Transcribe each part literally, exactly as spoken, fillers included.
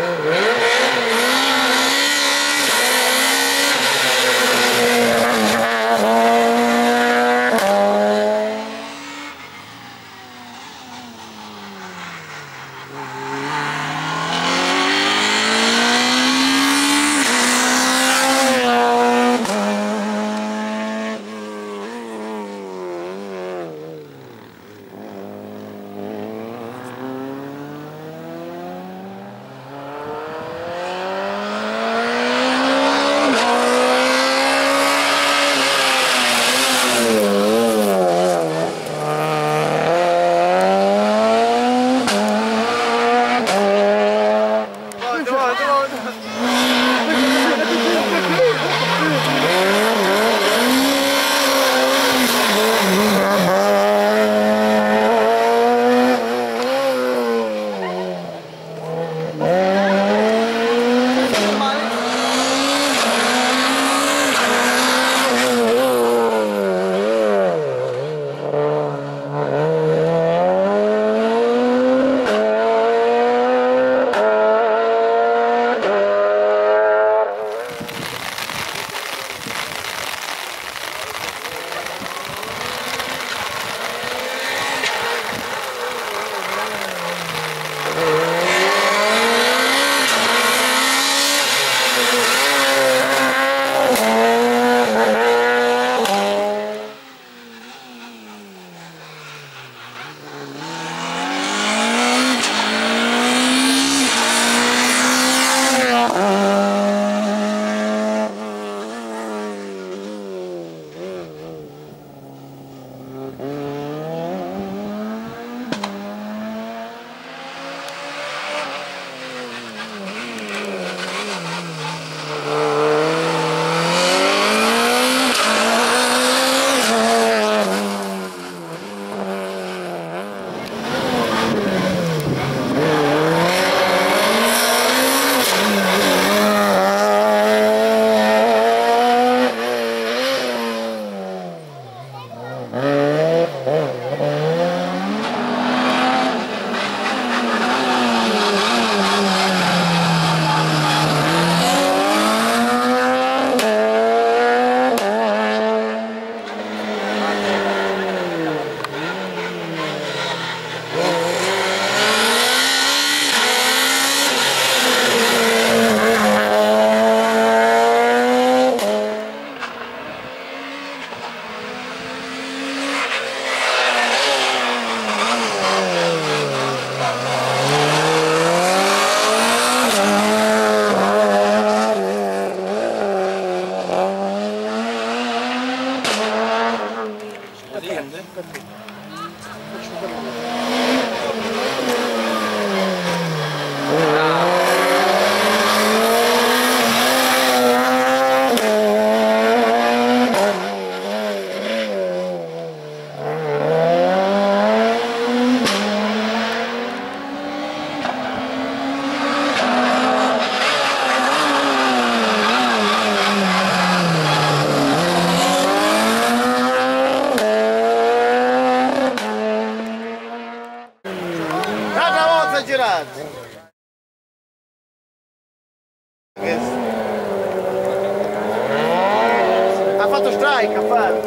Ha fatto strike, ha fatto.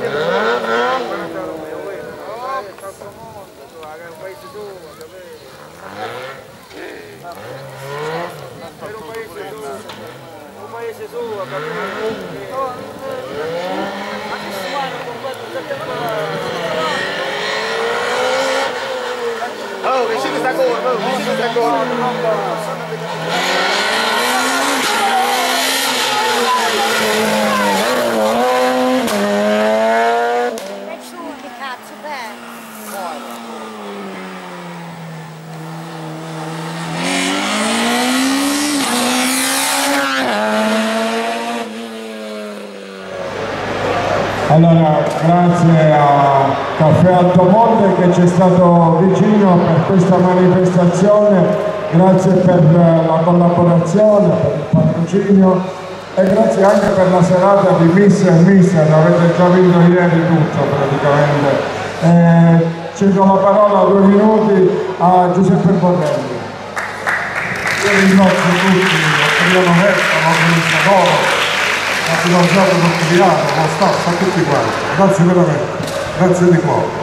Un paese suo, capito? Ma che suono con oh, vicino sta corda, oh, vicino sta corda. Allora, grazie a Caffè Altomonte che ci è stato vicino per questa manifestazione, grazie per la collaborazione, per il patrocinio e grazie anche per la serata di Miss e Mister, avete già vinto ieri tutto praticamente. Eh, cedo la parola a due minuti a Giuseppe Borrelli. Io ringrazio tutti, Adriano Vetta, l'organizzatore, la finanziato Consigliato, lo staff, a tutti quanti. Grazie veramente, grazie di cuore.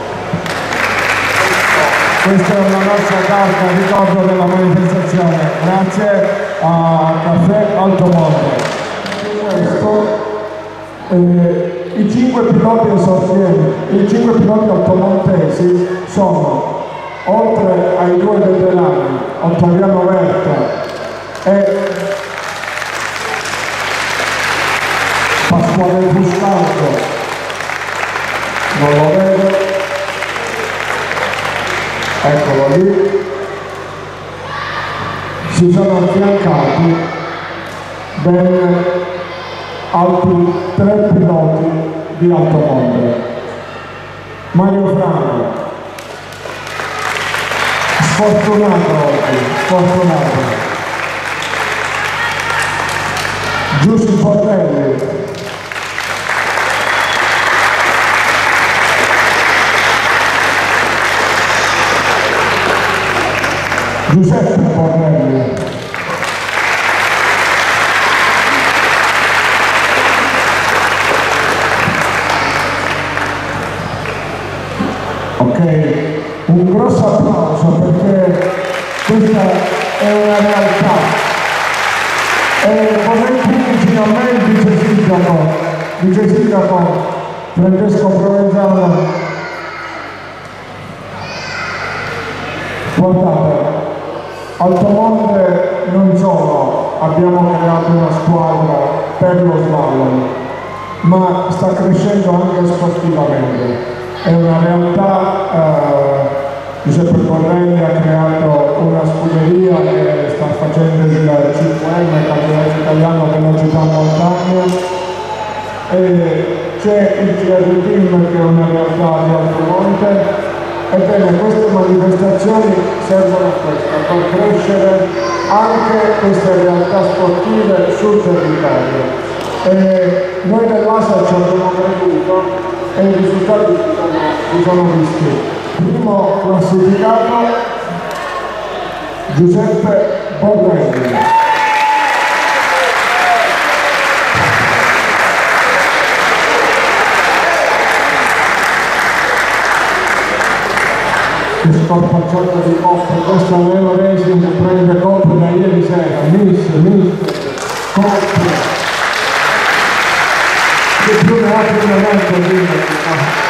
Questa è la nostra carta a ricordo della manifestazione, grazie a Caffè Altomonte. Questo, eh, i cinque piloti esordienti, i cinque piloti altomontesi sono, oltre ai due veterani, Ottaviano Verta e Pasquale Fustaldo, non lo vedo, eccolo lì, si sono affiancati ben altri tre piloti di Altomonte. Mario Franco, sfortunato oggi, sfortunato. Giuseppe Borrelli, Giuseppe Borrelli, ok, un grosso applauso perché questa è una realtà e vorrei qui vicino a me il vice sindaco, vice sindaco Francesco Provenzano. Guardate, Altomonte non solo abbiamo creato una squadra per lo slalom, ma sta crescendo anche sportivamente. È una realtà, eh, Giuseppe Borrelli ha creato una scuderia che sta facendo il cinque M, il campionato italiano velocità montagna, e c'è il G R Team che è una realtà di Altomonte. Ebbene, queste manifestazioni servono a questo, a far crescere anche queste realtà sportive sul territorio. E noi dell'A S A ci abbiamo creduto e i risultati si sono, si sono visti. Primo classificato Giuseppe Borrelli. Che scorpacciata di coppe, questa Neo Racing prende coppe da ieri sera, miss, miss, coppe. Che più ne ha più ne mette,